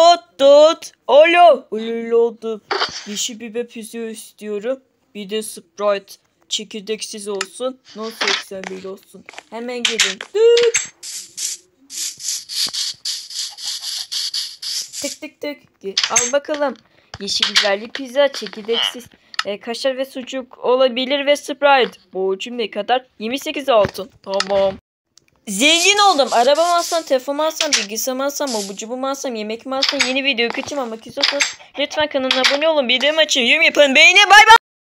Alo. Öyle oldu. Yeşil biber pizza istiyorum. Bir de Sprite. Çekirdeksiz olsun. No 81 olsun. Hemen gelin. Tık tık tık. Al bakalım. Yeşil biberli pizza çekirdeksiz. Kaşar ve sucuk olabilir ve Sprite. Borcum ne kadar? 28 altın. Tamam. Zengin oldum. Arabamı alsam, telefonumu alsam, bilgisayarımı alsam, abucumu alsam, yemek mi alsam, yeni video kaçırmamak istiyorsanız lütfen kanalına abone olun. Bildirim açın, yorum yapın, beğenin. Bay bay.